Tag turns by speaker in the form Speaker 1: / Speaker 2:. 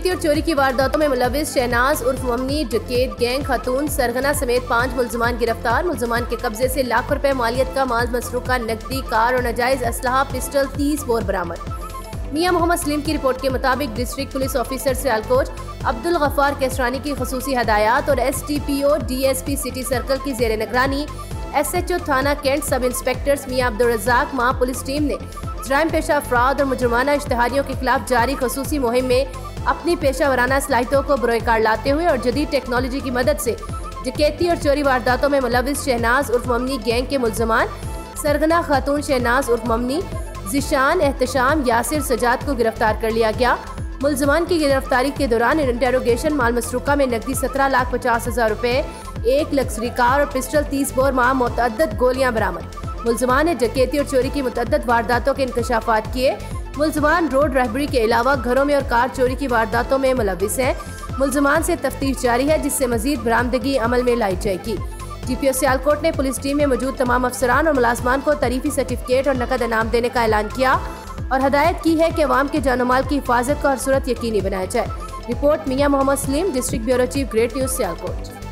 Speaker 1: डकैती और चोरी की वारदातों में मुलविस शहनाज उर्फ ममनी डकैत गैंग खातून सरगना समेत 5 मुलजमान गिरफ्तार। मुलजमान के कब्जे से लाखों रुपए मालियत का माल मसरूका, नकदी, कार और नाजायज असलहा, पिस्टल 30 बोर बरामद। मियां मोहम्मद सलीम की रिपोर्ट के मुताबिक district police officer Sialkot Abdul Gaffar Kesrani की खसूसी हदायत और STPO DSP सिटी सर्कल की जेर निगरानी SHO थाना कैंट सब इंस्पेक्टर्स मियां अब्दुल रज़ाक मां पुलिस टीम ने जराइम पेशा अफराद और मुजरमाना इश्तिहारियों के खिलाफ जारी खसूसी मुहिम में अपनी पेशा वराना सलाहियतों को बरोकार लाते हुए और जदीद टेक्नोलॉजी की मदद से डकैती और चोरी वारदातों में मुलविस शहनाज उर्फ ममनी गैंग के मुलजमान सरगना खातून शहनाज उर्फ ममनी, जिशान, एहतशाम, यासिर, सजाद को गिरफ्तार कर लिया गया। मुलजमान की गिरफ्तारी के दौरान इंटेरोगेशन माल मसरूका में नकदी 17,50,000 रुपए, 1 लग्जरी कार और पिस्टल 30 बोर माह मुतअद्दिद गोलियां बरामद। मुलजमान ने डकैती और चोरी की मुतअद्दिद वारदातों के इंकशाफात किए। मुलजमान रोड रहबरी के अलावा घरों में और कार चोरी की वारदातों में मुलविस हैं। मुलजमान से तफ्तीश जारी है, जिससे मजीद बरामदगी अमल में लाई जाएगी। DPO सियालकोट ने पुलिस टीम में मौजूद तमाम अफसरान और मुलाजमान को तारीफी सर्टिफिकेट और नकद इनाम देने का ऐलान किया और हदायत की है कि अवाम के जानो माल की हिफाजत को हर सूरत यकीनी बनाया जाए। Report Mian Mohammad Salim, district bureau chief, great news Sialkot.